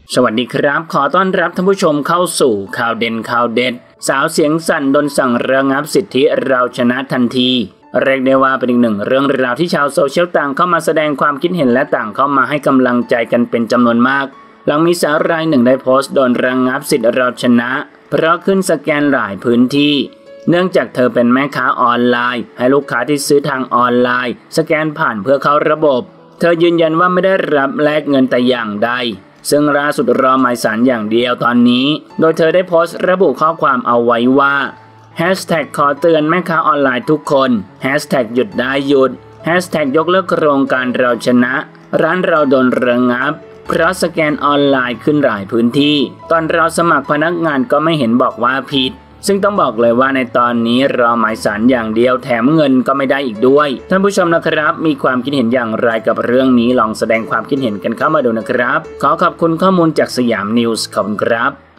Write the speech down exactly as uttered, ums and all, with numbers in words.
สวัสดีครับขอต้อนรับท่านผู้ชมเข้าสู่ข่าวเด่นข่าวเด็ดสาวเสียงสั่นโดนสั่งระงับสิทธิเราชนะทันทีเรียกได้ว่าเป็นอีกหนึ่งเรื่องราวที่ชาวโซเชียลต่างเข้ามาแสดงความคิดเห็นและต่างเข้ามาให้กำลังใจกันเป็นจำนวนมากหลังมีสาวรายหนึ่งได้โพสต์โดนระงับสิทธิเราชนะเพราะขึ้นสแกนหลายพื้นที่เนื่องจากเธอเป็นแม่ค้าออนไลน์ให้ลูกค้าที่ซื้อทางออนไลน์สแกนผ่านเพื่อเข้าระบบเธอยืนยันว่าไม่ได้รับแลกเงินแต่อย่างใดซึ่งล่าสุดรอหมายศาลอย่างเดียวตอนนี้โดยเธอได้โพสต์ระบุข้อความเอาไว้ว่า แฮชแท็ก ขอเตือนแม่ค้าออนไลน์ทุกคน แฮชแท็ก หยุดได้หยุด แฮชแท็ก ยกเลิกโครงการเราชนะร้านเราโดนระงับเพราะสแกนออนไลน์ขึ้นหลายพื้นที่ตอนเราสมัครพนักงานก็ไม่เห็นบอกว่าผิดซึ่งต้องบอกเลยว่าในตอนนี้รอหมายศาลอย่างเดียวแถมเงินก็ไม่ได้อีกด้วยท่านผู้ชมนะครับมีความคิดเห็นอย่างไรกับเรื่องนี้ลองแสดงความคิดเห็นกันเข้ามาดูนะครับขอขอบคุณข้อมูลจากสยามนิวส์ขอบคุณครับ